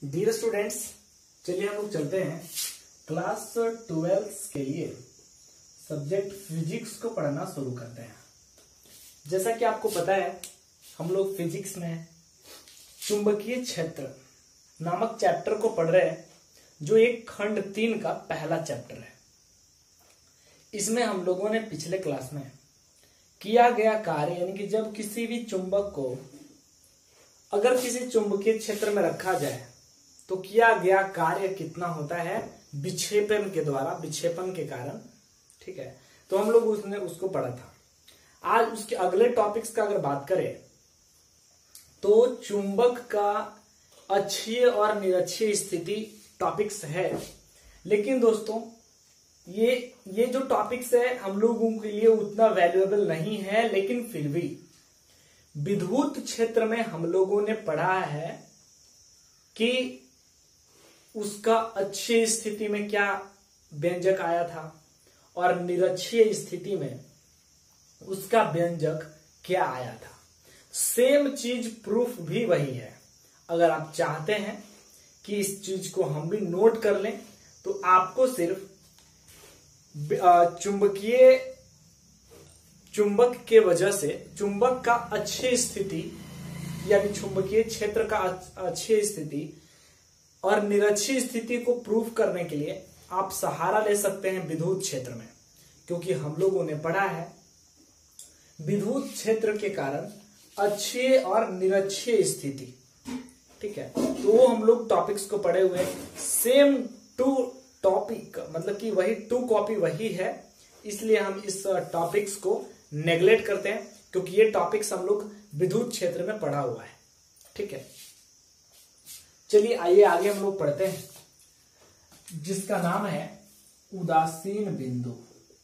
Dear students, चलिए हम लोग चलते हैं क्लास 12 के लिए सब्जेक्ट फिजिक्स को पढ़ना शुरू करते हैं। जैसा कि आपको पता है, हम लोग फिजिक्स में चुंबकीय क्षेत्र नामक चैप्टर को पढ़ रहे हैं, जो एक खंड 3 का पहला चैप्टर है। इसमें हम लोगों ने पिछले क्लास में किया गया कार्य, यानी कि जब किसी भी चुंबक को अगर किसी चुंबकीय क्षेत्र में रखा जाए तो किया गया कार्य कितना होता है विक्षेपण के द्वारा, विक्षेपण के कारण। ठीक है, तो हम लोग उसको पढ़ा था। आज उसके अगले टॉपिक्स का अगर बात करें तो चुंबक का अक्षीय और निरक्षीय स्थिति टॉपिक्स है। लेकिन दोस्तों, ये जो टॉपिक्स है हम लोगों के लिए उतना वैल्यूएबल नहीं है, लेकिन फिर भी विद्युत क्षेत्र में हम लोगों ने पढ़ा है कि उसका अक्षीय स्थिति में क्या व्यंजक आया था और निरक्षीय स्थिति में उसका व्यंजक क्या आया था। सेम चीज प्रूफ भी वही है। अगर आप चाहते हैं कि इस चीज को हम भी नोट कर लें तो आपको सिर्फ चुंबक के वजह से चुंबक का अक्षीय स्थिति यानी चुंबकीय क्षेत्र का अक्षीय स्थिति और निरक्षीय स्थिति को प्रूफ करने के लिए आप सहारा ले सकते हैं विद्युत क्षेत्र में, क्योंकि हम लोगों ने पढ़ा है विद्युत क्षेत्र के कारण अक्षीय और निरक्षीय स्थिति। ठीक है, तो वो हम लोग टॉपिक्स को पढ़े हुए, सेम टू टॉपिक, मतलब कि वही टू कॉपी वही है, इसलिए हम इस टॉपिक्स को नेग्लेक्ट करते हैं, क्योंकि ये टॉपिक्स हम लोग विद्युत क्षेत्र में पढ़ा हुआ है। ठीक है, चलिए आइए आगे हम लोग पढ़ते हैं, जिसका नाम है उदासीन बिंदु।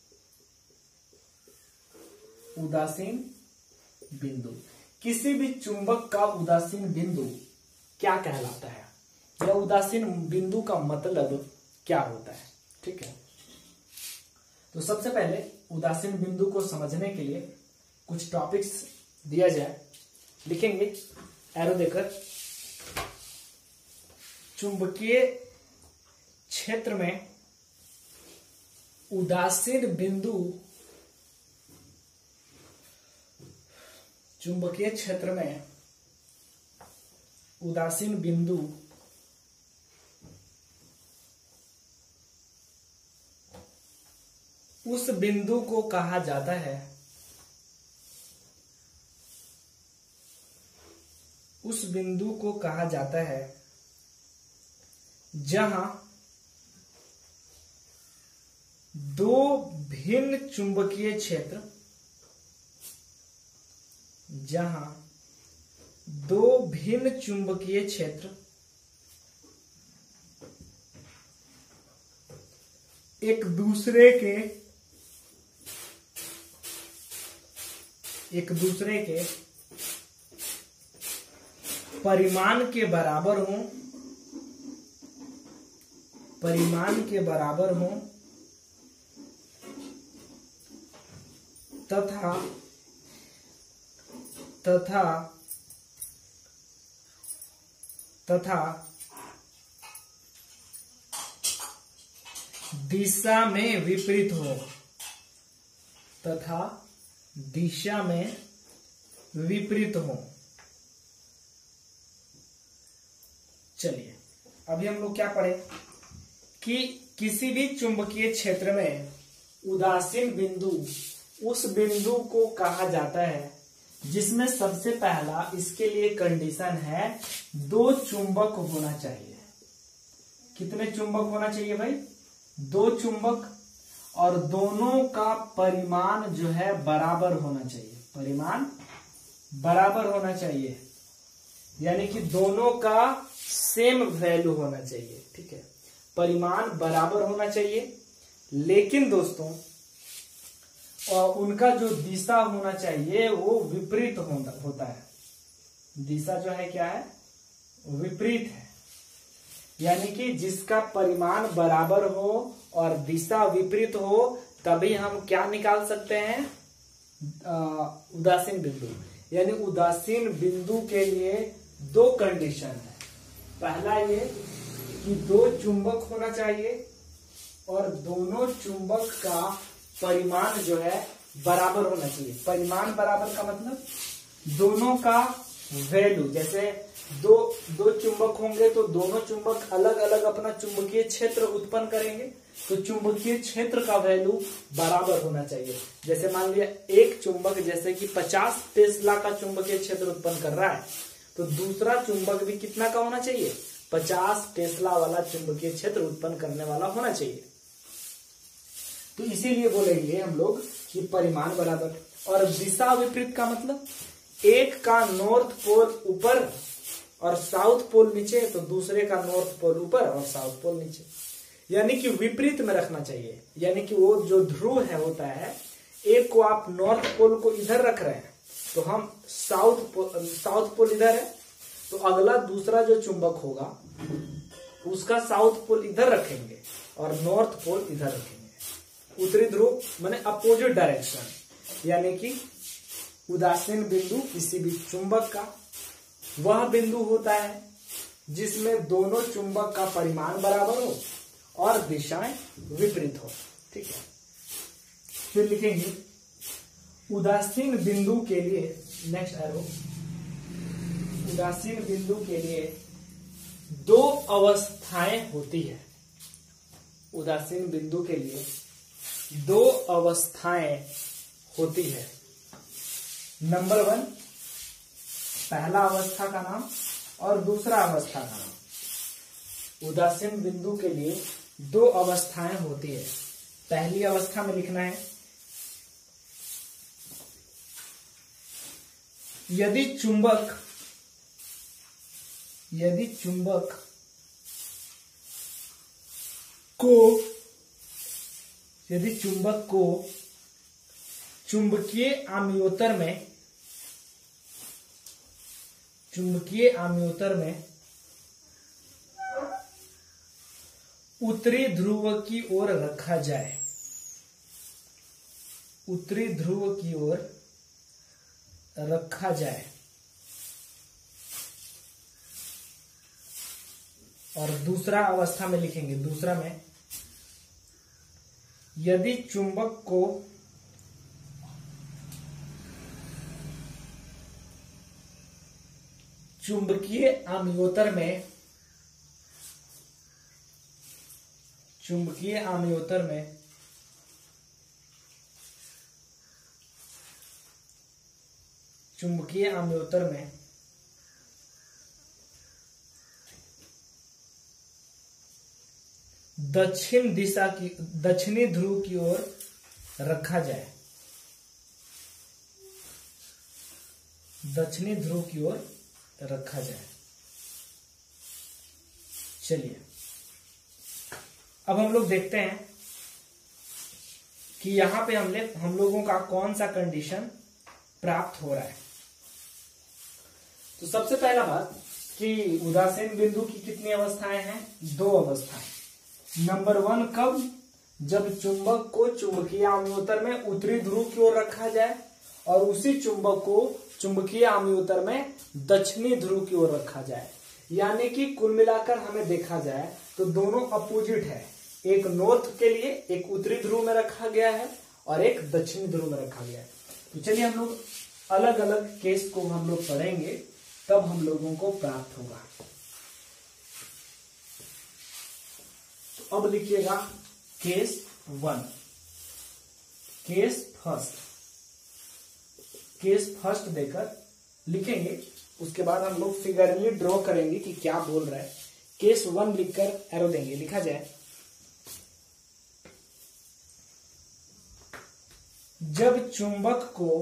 उदासीन बिंदु, किसी भी चुंबक का उदासीन बिंदु क्या कहलाता है, या उदासीन बिंदु का मतलब क्या होता है। ठीक है, तो सबसे पहले उदासीन बिंदु को समझने के लिए कुछ टॉपिक्स दिया जाए, लिखेंगे एरो देकर। चुंबकीय क्षेत्र में उदासीन बिंदु, चुंबकीय क्षेत्र में उदासीन बिंदु उस बिंदु को कहा जाता है, उस बिंदु को कहा जाता है जहां दो भिन्न चुंबकीय क्षेत्र, जहां दो भिन्न चुंबकीय क्षेत्र एक दूसरे के परिमाण के बराबर हों, तथा दिशा में विपरीत हो, चलिए अभी हम लोग क्या पढ़े कि किसी भी चुंबकीय क्षेत्र में उदासीन बिंदु उस बिंदु को कहा जाता है जिसमें सबसे पहला इसके लिए कंडीशन है दो चुंबक होना चाहिए। कितने चुंबक होना चाहिए भाई? दो चुंबक, और दोनों का परिमाण जो है बराबर होना चाहिए। परिमाण बराबर होना चाहिए, यानी कि दोनों का सेम वैल्यू होना चाहिए। ठीक है, परिमाण बराबर होना चाहिए, लेकिन दोस्तों उनका जो दिशा होना चाहिए वो विपरीत होता है। दिशा जो है क्या है? विपरीत है, यानी कि जिसका परिमाण बराबर हो और दिशा विपरीत हो, तभी हम क्या निकाल सकते हैं? उदासीन बिंदु। यानी उदासीन बिंदु के लिए दो कंडीशन है। पहला ये कि दो चुंबक होना चाहिए और दोनों चुंबक का परिमाण जो है बराबर होना चाहिए। परिमाण बराबर का मतलब दोनों का वैल्यू, जैसे दो चुंबक होंगे तो दोनों चुंबक अलग अलग अपना चुंबकीय क्षेत्र उत्पन्न करेंगे, तो चुंबकीय क्षेत्र का वैल्यू बराबर होना चाहिए। जैसे मान लिया एक चुंबक जैसे कि 50 टेस्ला का चुंबकीय क्षेत्र उत्पन्न कर रहा है, तो दूसरा चुंबक भी कितना का होना चाहिए, 50 टेस्ला वाला चुंबकीय क्षेत्र उत्पन्न करने वाला होना चाहिए। तो इसीलिए बोलेंगे हम लोग कि परिमाण बराबर। और दिशा विपरीत का मतलब एक का नॉर्थ पोल ऊपर और साउथ पोल नीचे, तो दूसरे का नॉर्थ पोल ऊपर और साउथ पोल नीचे, यानी कि विपरीत में रखना चाहिए। यानी कि वो जो ध्रुव है होता है, एक को आप नॉर्थ पोल को इधर रख रहे हैं, तो हम साउथ पोल इधर है, तो अगला दूसरा जो चुंबक होगा उसका साउथ पोल इधर रखेंगे और नॉर्थ पोल इधर रखेंगे। उत्तरी ध्रुव माने अपोजिट डायरेक्शन, यानी कि उदासीन बिंदु किसी भी चुंबक का वह बिंदु होता है जिसमें दोनों चुंबक का परिमाण बराबर हो और दिशाएं विपरीत हो। ठीक है, फिर लिखेंगे उदासीन बिंदु के लिए, नेक्स्ट एरो, उदासीन बिंदु के लिए दो अवस्थाएं होती है। उदासीन बिंदु के लिए दो अवस्थाएं होती है। नंबर 1 पहला अवस्था का नाम और दूसरा अवस्था का नाम। उदासीन बिंदु के लिए दो अवस्थाएं होती है। पहली अवस्था में लिखना है यदि चुंबक को चुंबकीय आम्योतर में उत्तरी ध्रुव की ओर रखा जाए, उत्तरी ध्रुव की ओर रखा जाए, और दूसरा अवस्था में लिखेंगे, दूसरा में यदि चुंबक को चुंबकीय आम्योतर में दक्षिणी ध्रुव की ओर रखा जाए, दक्षिणी ध्रुव की ओर रखा जाए। चलिए अब हम लोग देखते हैं कि यहां पे हम लोगों का कौन सा कंडीशन प्राप्त हो रहा है। तो सबसे पहला बात कि उदासीन बिंदु की कितनी अवस्थाएं हैं, दो अवस्थाएं। नंबर 1 कब, जब चुंबक को चुंबकीय आम्योतर में उत्तरी ध्रुव की ओर रखा जाए और उसी चुंबक को चुंबकीय आम्योतर में दक्षिणी ध्रुव की ओर रखा जाए। यानी कि कुल मिलाकर हमें देखा जाए तो दोनों अपोजिट है, एक नॉर्थ के लिए एक उत्तरी ध्रुव में रखा गया है और एक दक्षिणी ध्रुव में रखा गया है। तो चलिए हम लोग अलग अलग केस को हम लोग पढ़ेंगे, तब हम लोगों को प्राप्त होगा। तो अब लिखिएगा केस 1, केस फर्स्ट देकर लिखेंगे, उसके बाद हम लोग फिगरली ड्रॉ करेंगे कि क्या बोल रहा है। केस 1 लिखकर एरो देंगे, लिखा जाए जब चुंबक को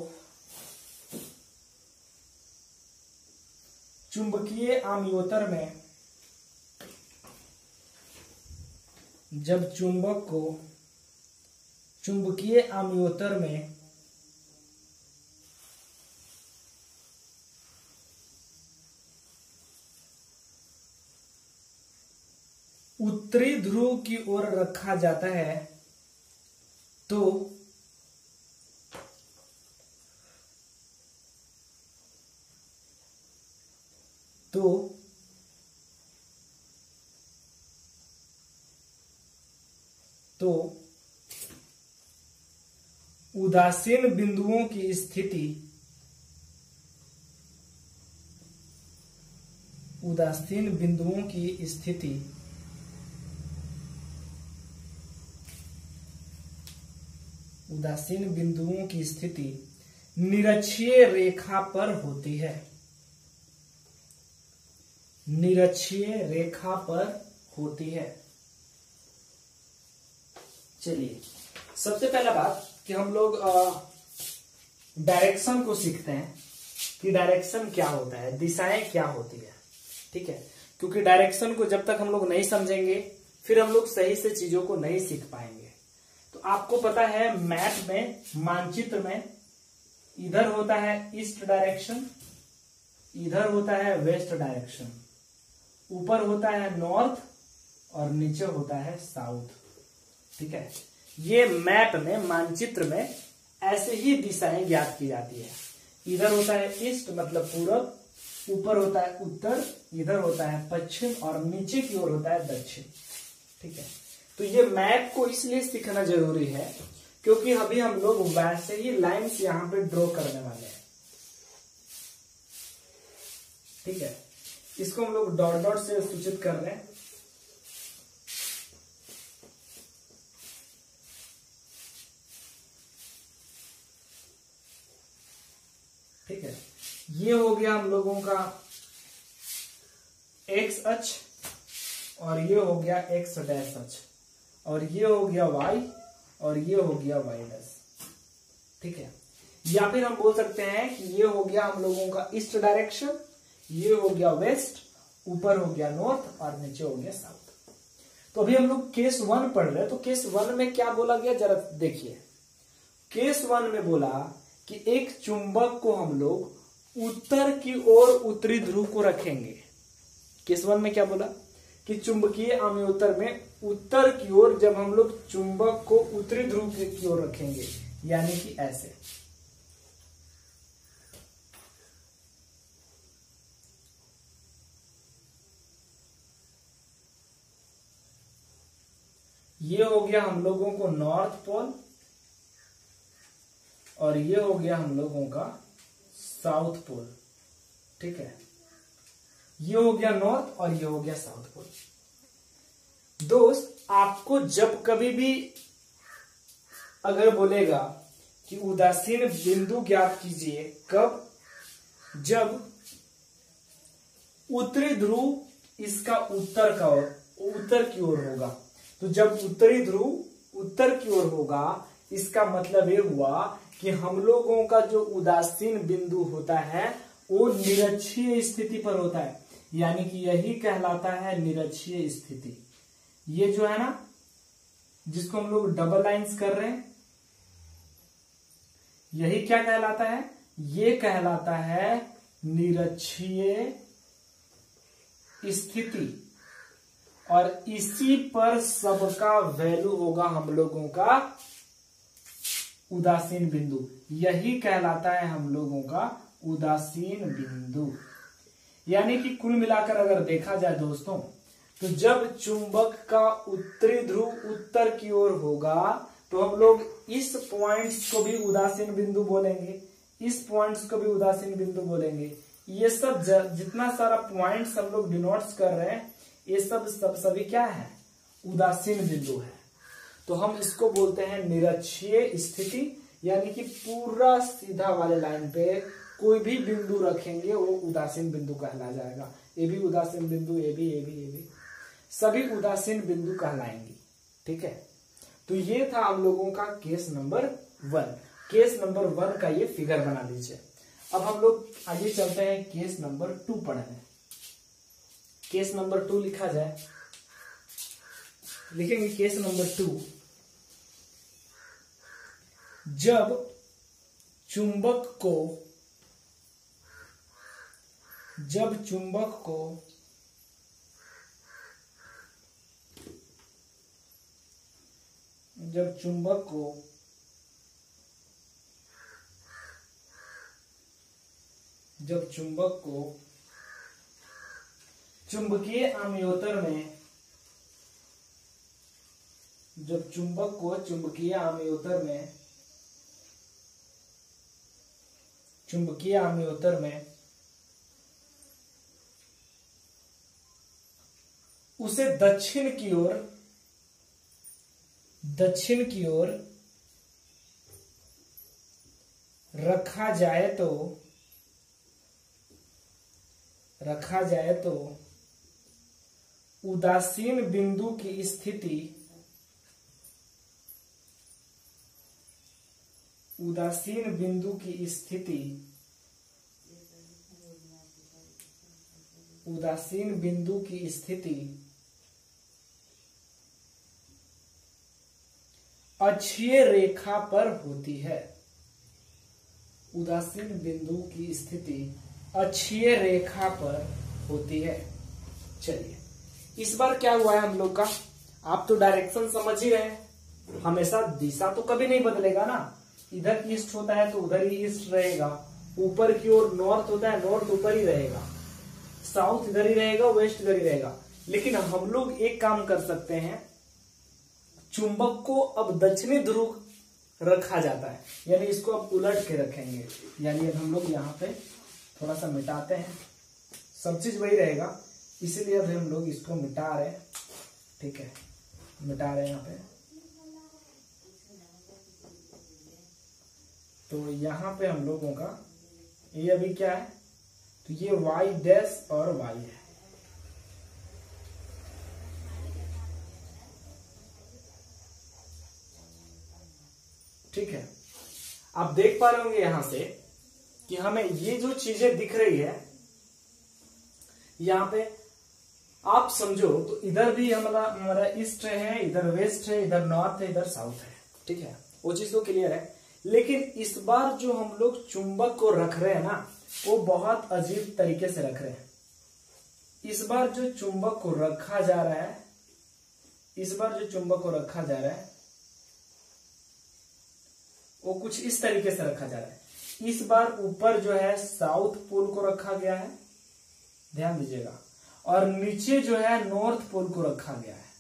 चुंबकीय आम्योतर में उत्तरी ध्रुव की ओर रखा जाता है तो तो उदासीन बिंदुओं की स्थिति उदासीन बिंदुओं की स्थिति उदासीन बिंदुओं की स्थिति निरक्षीय रेखा पर होती है। निरक्षीय रेखा पर होती है। चलिए, सबसे पहला बात कि हम लोग डायरेक्शन को सीखते हैं कि डायरेक्शन क्या होता है, दिशाएं क्या होती है। ठीक है, क्योंकि डायरेक्शन को जब तक हम लोग नहीं समझेंगे फिर हम लोग सही से चीजों को नहीं सीख पाएंगे। तो आपको पता है मैप में, मानचित्र में, इधर होता है ईस्ट डायरेक्शन, इधर होता है वेस्ट डायरेक्शन, ऊपर होता है नॉर्थ और नीचे होता है साउथ। ठीक है, ये मैप में, मानचित्र में ऐसे ही दिशाएं ज्ञात की जाती है। इधर होता है ईस्ट मतलब पूरब, ऊपर होता है उत्तर, इधर होता है पश्चिम और नीचे की ओर होता है दक्षिण। ठीक है, तो ये मैप को इसलिए सीखना जरूरी है क्योंकि अभी हम लोग वैसे ही लाइंस यहां पे ड्रॉ करने वाले हैं। ठीक है, इसको हम लोग डॉट डॉट से सूचित कर रहे हैं। ठीक है, ये हो गया हम लोगों का एक्स अक्ष और ये हो गया एक्स डैश अक्ष और ये हो गया वाई और ये हो गया वाई डैश। ठीक है, या फिर हम बोल सकते हैं कि ये हो गया हम लोगों का ईस्ट डायरेक्शन, ये हो गया वेस्ट, ऊपर हो गया नॉर्थ और नीचे हो गया साउथ। तो अभी हम लोग केस 1 पढ़ रहे हैं। तो केस 1 में क्या बोला गया जरा देखिए। केस 1 में बोला कि एक चुंबक को हम लोग उत्तर की ओर उत्तरी ध्रुव को रखेंगे। केस 1 में क्या बोला कि चुंबकीय अम्योत्तर में उत्तर की ओर जब हम लोग चुंबक को उत्तरी ध्रुव की ओर रखेंगे, यानी कि ऐसे। ये हो गया हम लोगों को नॉर्थ पोल और ये हो गया हम लोगों का साउथ पोल। ठीक है, ये हो गया नॉर्थ और ये हो गया साउथ पोल। दोस्त, आपको जब कभी भी अगर बोलेगा कि उदासीन बिंदु ज्ञात कीजिए, कब? जब उत्तरी ध्रुव इसका उत्तर की ओर होगा। तो जब उत्तरी ध्रुव उत्तर की ओर होगा, इसका मतलब ये हुआ कि हम लोगों का जो उदासीन बिंदु होता है वो निरक्षीय स्थिति पर होता है, यानी कि यही कहलाता है निरक्षीय स्थिति। ये जो है ना, जिसको हम लोग डबल लाइंस कर रहे हैं, यही क्या कहलाता है? ये कहलाता है निरक्षीय स्थिति। और इसी पर सबका वैल्यू होगा हम लोगों का उदासीन बिंदु। यही कहलाता है हम लोगों का उदासीन बिंदु। यानी कि कुल मिलाकर अगर देखा जाए दोस्तों, तो जब चुंबक का उत्तरी ध्रुव उत्तर की ओर होगा तो हम लोग इस पॉइंट्स को भी उदासीन बिंदु बोलेंगे, इस पॉइंट्स को भी उदासीन बिंदु बोलेंगे। ये सब जितना सारा पॉइंट्स हम लोग डिनोट्स कर रहे हैं, ये सभी क्या है? उदासीन बिंदु है। तो हम इसको बोलते हैं निरक्षीय स्थिति, यानी कि पूरा सीधा वाले लाइन पे कोई भी बिंदु रखेंगे वो उदासीन बिंदु कहला जाएगा। ये भी उदासीन बिंदु, ये भी सभी उदासीन बिंदु कहलाएंगे। ठीक है, तो ये था हम लोगों का केस नंबर 1। केस नंबर 1 का ये फिगर बना लीजिए। अब हम लोग आगे चलते हैं केस नंबर 2 पढ़ने। केस नंबर 2 लिखा जाए, लिखेंगे केस नंबर 2। जब चुंबक को चुंबकीय अम्योत्तर में जब चुंबक को चुंबकीय आमयोत्तर में उसे दक्षिण की ओर रखा जाए तो उदासीन बिंदु की स्थिति अक्षीय रेखा पर होती है। उदासीन बिंदु की स्थिति अक्षीय रेखा पर होती है। चलिए, इस बार क्या हुआ है हम लोग का, आप तो डायरेक्शन समझ ही रहे हैं। हमेशा दिशा तो कभी नहीं बदलेगा ना, इधर ईस्ट होता है तो उधर ही ईस्ट रहेगा, ऊपर की ओर नॉर्थ होता है नॉर्थ ऊपर ही रहेगा, साउथ इधर ही रहेगा, वेस्ट इधर ही रहेगा। लेकिन हम लोग एक काम कर सकते हैं, चुंबक को अब दक्षिणी ध्रुव रखा जाता है, यानी इसको अब उलट के रखेंगे। यानी अब हम लोग यहाँ पे थोड़ा सा मिटाते हैं, सब चीज वही रहेगा, इसीलिए अब हम लोग इसको मिटा रहे हैं। ठीक है, मिटा रहे हैं यहाँ पे। तो यहाँ पे हम लोगों का ये अभी क्या है, तो ये y डैश और y है। ठीक है, आप देख पा रहे होंगे यहां से कि हमें ये जो चीजें दिख रही है, यहां पे आप समझो तो इधर भी हमारा ईस्ट है, इधर वेस्ट है, इधर नॉर्थ है, इधर साउथ है। ठीक है, वो चीज तो क्लियर है। लेकिन इस बार जो हम लोग चुंबक को रख रहे हैं ना, वो बहुत अजीब तरीके से रख रहे हैं। इस बार जो चुंबक को रखा जा रहा है, वो कुछ इस तरीके से रखा जा रहा है। इस बार ऊपर जो है साउथ पोल को रखा गया है, ध्यान दीजिएगा, और नीचे जो है नॉर्थ पोल को रखा गया है।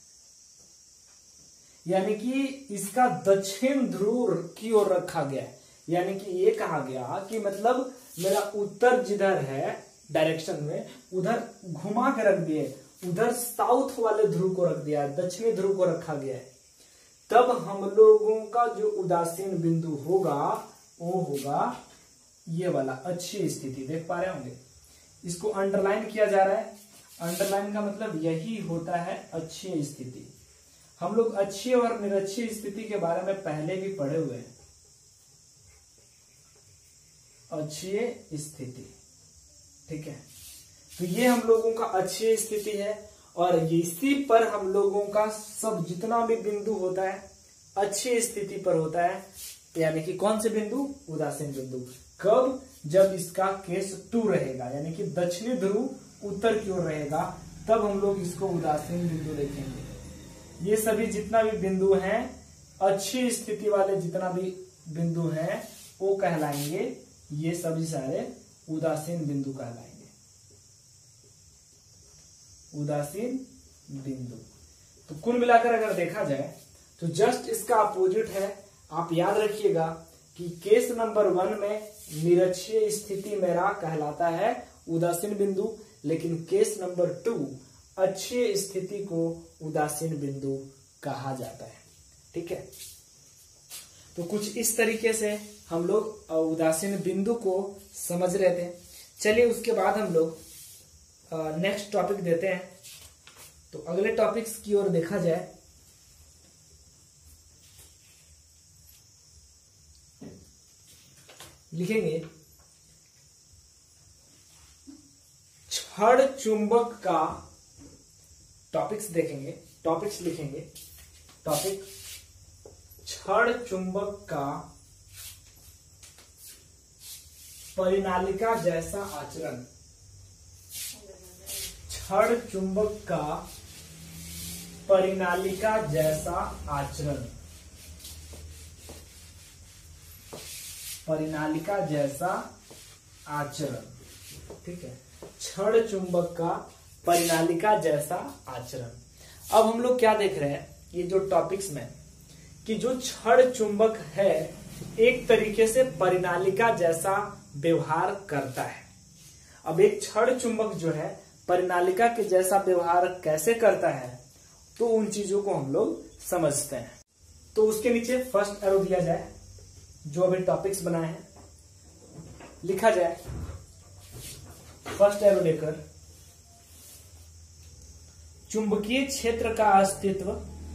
यानी कि इसका दक्षिण ध्रुव की ओर रखा गया है। यानी कि ये कहा गया कि मतलब मेरा उत्तर जिधर है डायरेक्शन में, उधर घुमा के रख दिए, उधर साउथ वाले ध्रुव को रख दिया है, दक्षिणी ध्रुव को रखा गया है। तब हम लोगों का जो उदासीन बिंदु होगा वो होगा ये वाला अक्षीय स्थिति। देख पा रहे होंगे, इसको अंडरलाइन किया जा रहा है। अंडरलाइन का मतलब यही होता है अक्षीय स्थिति। हम लोग अक्षीय और निरक्षीय स्थिति के बारे में पहले भी पढ़े हुए हैं। अक्षीय स्थिति, ठीक है, तो ये हम लोगों का अक्षीय स्थिति है, और इसी पर हम लोगों का सब जितना भी बिंदु होता है अक्षीय स्थिति पर होता है। यानी कि कौन से बिंदु, उदासीन बिंदु। कब, जब इसका केस 2 रहेगा, यानी कि दक्षिणी ध्रुव उत्तर की ओर रहेगा, तब हम लोग इसको उदासीन बिंदु लिखेंगे। ये सभी जितना भी बिंदु हैं, अच्छी स्थिति वाले जितना भी बिंदु हैं, वो कहलाएंगे, ये सभी सारे उदासीन बिंदु कहलाएंगे। उदासीन बिंदु। तो कुल मिलाकर अगर देखा जाए तो जस्ट इसका अपोजिट है। आप याद रखिएगा कि केस नंबर 1 में निरक्षीय स्थिति मेरा कहलाता है उदासीन बिंदु, लेकिन केस नंबर 2 अक्षीय स्थिति को उदासीन बिंदु कहा जाता है। ठीक है, तो कुछ इस तरीके से हम लोग उदासीन बिंदु को समझ रहे थे। चलिए उसके बाद हम लोग नेक्स्ट टॉपिक देते हैं। तो अगले टॉपिक्स की ओर देखा जाए, लिखेंगे छड़ चुंबक का, टॉपिक्स देखेंगे, टॉपिक्स लिखेंगे। टॉपिक छड़ चुंबक का परिनालिका जैसा आचरण। छड़ चुंबक का परिनालिका जैसा आचरण। परिनालिका जैसा आचरण, ठीक है, छड़ चुंबक का परिनालिका जैसा आचरण। अब हम लोग क्या देख रहे हैं ये जो टॉपिक्स में कि जो छड़ चुंबक है एक तरीके से परिनालिका जैसा व्यवहार करता है। अब एक छड़ चुंबक जो है परिनालिका के जैसा व्यवहार कैसे करता है, तो उन चीजों को हम लोग समझते हैं। तो उसके नीचे फर्स्ट एरो दिया जाए, जो अभी टॉपिक्स बनाए हैं लिखा जाए। फर्स्ट एरो लेकर चुंबकीय क्षेत्र का अस्तित्व,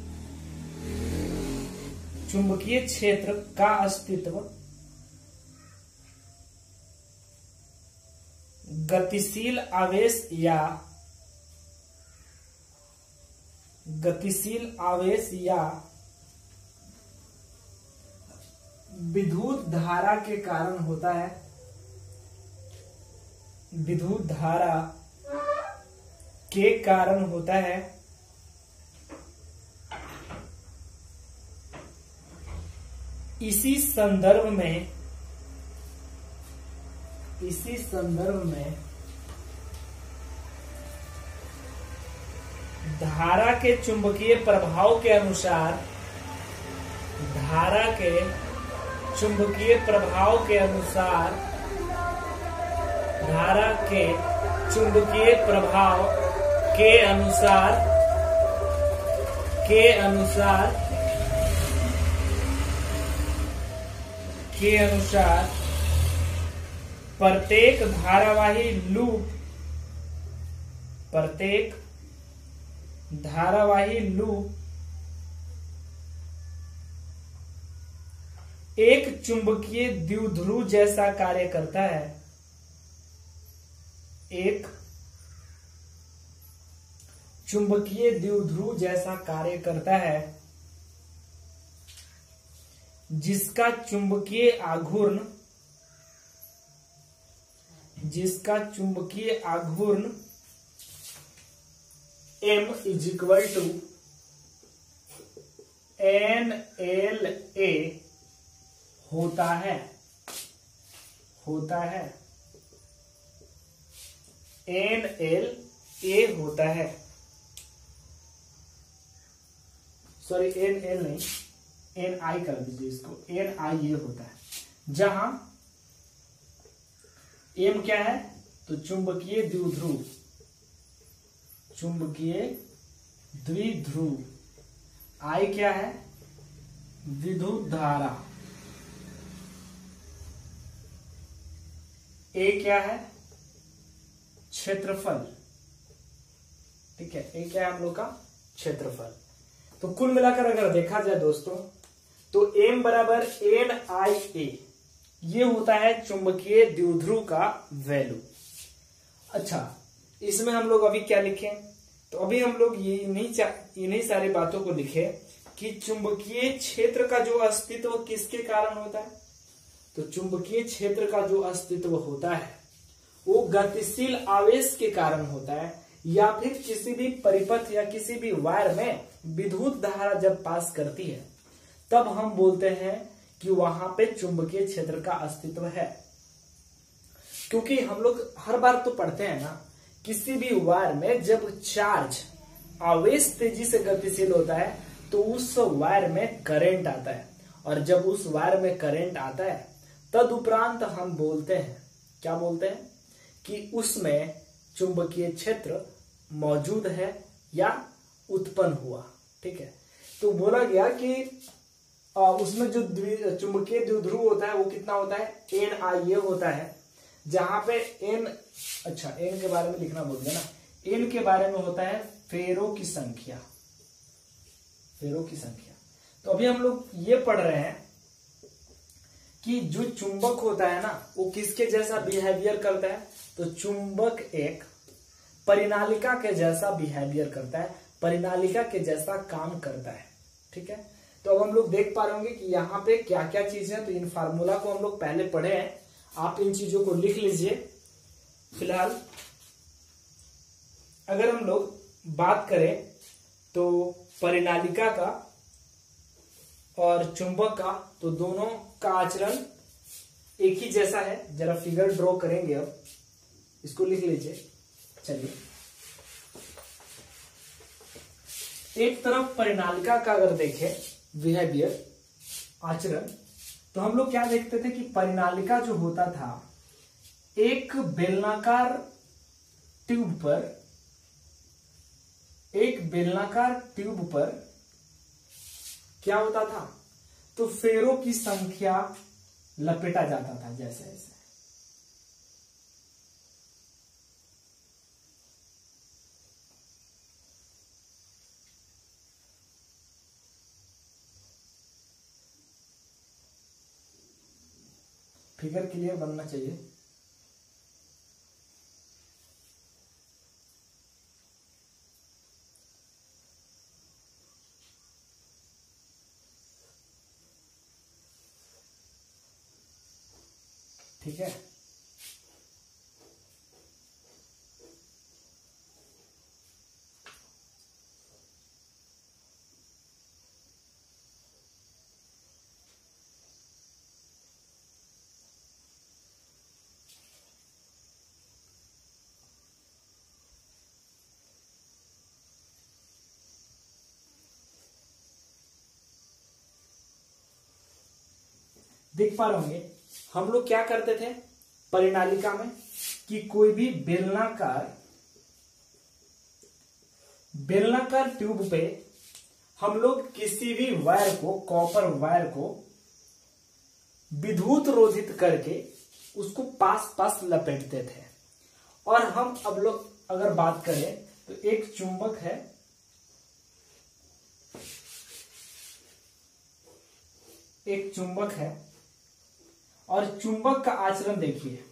चुंबकीय क्षेत्र का अस्तित्व गतिशील आवेश या विद्युत धारा के कारण होता है। विद्युत धारा के कारण होता है। इसी संदर्भ में धारा के चुंबकीय प्रभाव के अनुसार, धारा के चुंबकीय प्रभाव के अनुसार, धारा के चुंबकीय प्रभाव के अनुसार प्रत्येक धारावाही लूप एक चुंबकीय द्विध्रुव जैसा कार्य करता है। एक चुंबकीय द्विध्रुव जैसा कार्य करता है जिसका चुंबकीय आघूर्ण M = NLA होता है NLA होता है। सॉरी NL नहीं, NI कर दीजिए इसको, NI होता है। जहां M क्या है, तो चुंबकीय द्विध्रुव, I क्या है, विद्युत धारा, A क्या है, क्षेत्रफल। ठीक है, A क्या है हम लोग का, क्षेत्रफल। तो कुल मिलाकर अगर देखा जाए दोस्तों, तो M बराबर NIA ये होता है चुंबकीय द्विध्रुव का वैल्यू। अच्छा, इसमें हम लोग अभी क्या लिखें, तो अभी हम लोग ये इन्हीं सारी बातों को लिखे कि चुंबकीय क्षेत्र का जो अस्तित्व किसके कारण होता है। तो चुंबकीय क्षेत्र का जो अस्तित्व होता है वो गतिशील आवेश के कारण होता है, या फिर किसी भी परिपथ या किसी भी वायर में विद्युत धारा जब पास करती है तब हम बोलते हैं कि वहां पे चुंबकीय क्षेत्र का अस्तित्व है। क्योंकि हम लोग हर बार तो पढ़ते हैं ना, किसी भी वायर में जब चार्ज आवेश तेजी से गतिशील होता है तो उस वायर में करंट आता है, और जब उस वायर में करंट आता है तदुपरांत हम बोलते हैं, क्या बोलते हैं, कि उसमें चुंबकीय क्षेत्र मौजूद है या उत्पन्न हुआ। ठीक है, तो बोला गया कि उसमें जो चुंबकीय द्विध्रुव होता है वो कितना होता है, NIA होता है। जहां पे N, अच्छा N के बारे में लिखना भूल गया ना, N के बारे में होता है फेरों की संख्या। तो अभी हम लोग ये पढ़ रहे हैं कि जो चुंबक होता है ना वो किसके जैसा बिहेवियर करता है, तो चुंबक एक परिनालिका के जैसा बिहेवियर करता है, परिनालिका के जैसा काम करता है। ठीक है, तो अब हम लोग देख पा रहे होंगे कि यहाँ पे क्या क्या चीजें हैं। तो इन फार्मूला को हम लोग पहले पढ़े हैं, आप इन चीजों को लिख लीजिए। फिलहाल अगर हम लोग बात करें तो परिनालिका का और चुंबक का, तो दोनों का आचरण एक ही जैसा है। जरा फिगर ड्रॉ करेंगे, अब इसको लिख लीजिए। चलिए, एक तरफ परिनालिका का अगर देखें बिहेवियर, आचरण, तो हम लोग क्या देखते थे कि परिनालिका जो होता था एक बेलनाकार ट्यूब पर क्या होता था, तो फेरों की संख्या लपेटा जाता था जैसे ऐसे। फिगर क्लियर बनना चाहिए। ठीक है, देख पा रहे होंगे हम लोग क्या करते थे परिनालिका में कि कोई भी बेलनाकार ट्यूब पे हम लोग किसी भी वायर को, कॉपर वायर को विद्युत रोधित करके उसको पास पास लपेटते थे। और हम अब लोग अगर बात करें तो एक चुंबक है, और चुंबक का आचरण देखिए,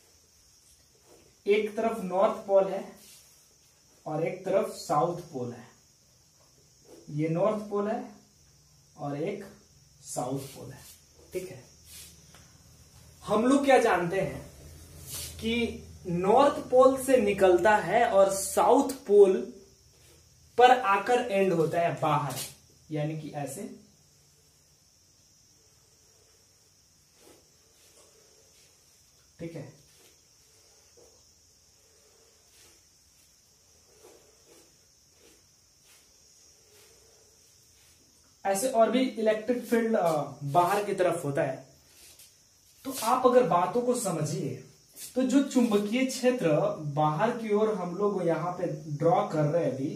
एक तरफ नॉर्थ पोल है और एक तरफ साउथ पोल है। ये नॉर्थ पोल है और एक साउथ पोल है। ठीक है, हम लोग क्या जानते हैं कि नॉर्थ पोल से निकलता है और साउथ पोल पर आकर एंड होता है बाहर, यानी कि ऐसे। ठीक है, ऐसे और भी इलेक्ट्रिक फील्ड बाहर की तरफ होता है। तो आप अगर बातों को समझिए तो जो चुंबकीय क्षेत्र बाहर की ओर हम लोग यहां पे ड्रॉ कर रहे हैं, अभी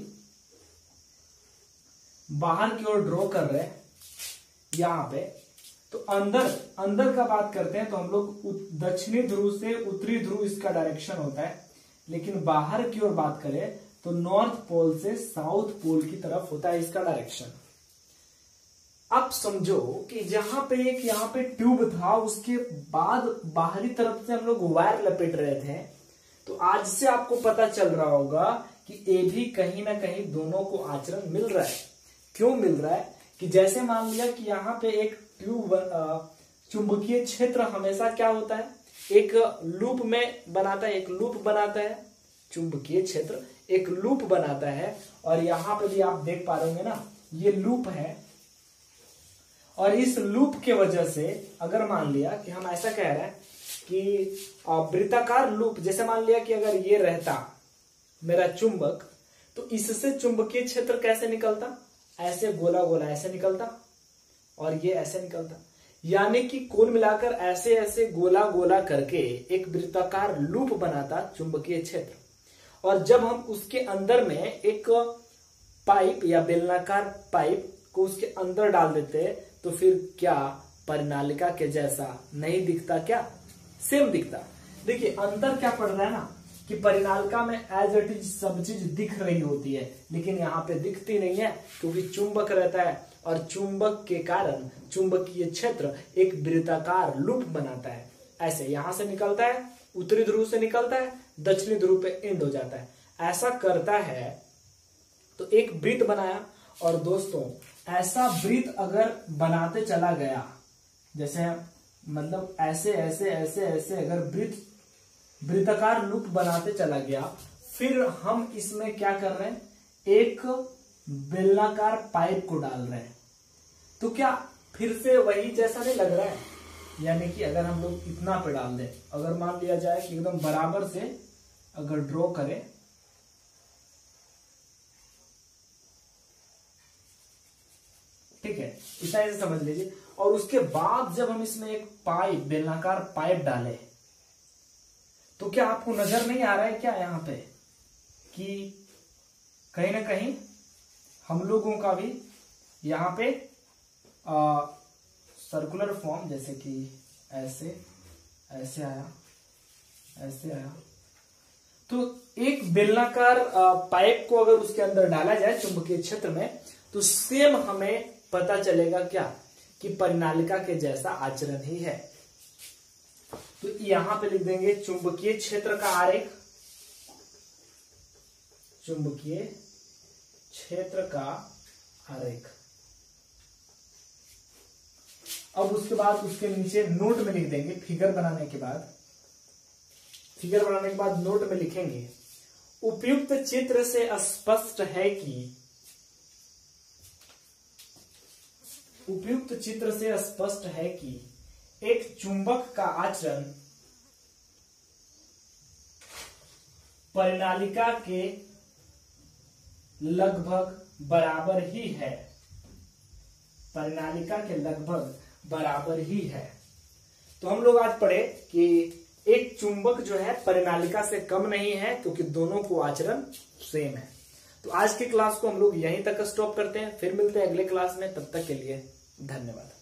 बाहर की ओर ड्रॉ कर रहे हैं यहां पे, तो अंदर का बात करते हैं तो हम लोग दक्षिणी ध्रुव से उत्तरी ध्रुव इसका डायरेक्शन होता है, लेकिन बाहर की ओर बात करें तो नॉर्थ पोल से साउथ पोल की तरफ होता है इसका डायरेक्शन। अब समझो कि जहां पे एक यहाँ पे ट्यूब था, उसके बाद बाहरी तरफ से हम लोग वायर लपेट रहे थे, तो आज से आपको पता चल रहा होगा कि ये भी कहीं ना कहीं दोनों को आचरण मिल रहा है। क्यों मिल रहा है कि जैसे मान लिया कि यहाँ पे एक ट्यूब, चुंबकीय क्षेत्र हमेशा क्या होता है, एक लूप में बनाता है, एक लूप बनाता है, चुंबकीय क्षेत्र एक लूप बनाता है। और यहां पे भी आप देख पा रहे होंगे ना, ये लूप है, और इस लूप के वजह से अगर मान लिया कि हम ऐसा कह रहे हैं कि वृत्ताकार लूप, जैसे मान लिया कि अगर ये रहता मेरा चुंबक, तो इससे चुंबकीय क्षेत्र कैसे निकलता, ऐसे गोला गोला ऐसे निकलता और ये ऐसे निकलता, यानी कि कुल मिलाकर ऐसे ऐसे गोला गोला करके एक वृत्ताकार लूप बनाता चुंबकीय क्षेत्र। और जब हम उसके अंदर में एक पाइप या बेलनाकार पाइप को उसके अंदर डाल देते तो फिर क्या परिनालिका के जैसा नहीं दिखता, क्या सेम दिखता। देखिए अंतर क्या पड़ रहा है ना कि परिनालिका में एज इट इज सब चीज दिख रही होती है, लेकिन यहाँ पे दिखती नहीं है क्योंकि चुंबक रहता है, और चुंबक के कारण चुंबकीय क्षेत्र एक वृत्ताकार लूप बनाता है। ऐसे यहां से निकलता है, उत्तरी ध्रुव से निकलता है, दक्षिणी ध्रुव पे एंड हो जाता है, ऐसा करता है। तो एक वृत्त बनाया, और दोस्तों ऐसा वृत्त अगर बनाते चला गया, जैसे मतलब ऐसे ऐसे ऐसे ऐसे अगर वृत्ताकार लूप बनाते चला गया, फिर हम इसमें क्या कर रहे हैं, एक बेलनाकार पाइप को डाल रहे हैं, तो क्या फिर से वही जैसा नहीं लग रहा है। यानी कि अगर हम लोग इतना पे डाल दें, अगर मान लिया जाए कि एकदम बराबर से अगर ड्रॉ करें, ठीक है, इतना ऐसे समझ लीजिए। और उसके बाद जब हम इसमें एक पाइप, बेलनाकार पाइप डाले, तो क्या आपको नजर नहीं आ रहा है क्या यहाँ पे कि कहीं ना कहीं हम लोगों का भी यहाँ पे सर्कुलर फॉर्म, जैसे कि ऐसे ऐसे आया, ऐसे आया। तो एक बेलनाकार पाइप को अगर उसके अंदर डाला जाए चुंबकीय क्षेत्र में, तो सेम हमें पता चलेगा क्या कि परिनालिका के जैसा आचरण ही है। तो यहां पे लिख देंगे चुंबकीय क्षेत्र का आरेख, चुंबकीय क्षेत्र का आरेख। अब उसके बाद उसके नीचे नोट में लिख देंगे, फिगर बनाने के बाद, फिगर बनाने के बाद नोट में लिखेंगे, उपयुक्त चित्र से स्पष्ट है कि, उपयुक्त चित्र से स्पष्ट है कि एक चुंबक का आचरण परिनालिका के लगभग बराबर ही है, परिनालिका के लगभग बराबर ही है। तो हम लोग आज पढ़े कि एक चुंबक जो है परिनालिका से कम नहीं है, क्योंकि दोनों को आचरण सेम है। तो आज की क्लास को हम लोग यहीं तक स्टॉप करते हैं, फिर मिलते हैं अगले क्लास में। तब तक के लिए धन्यवाद।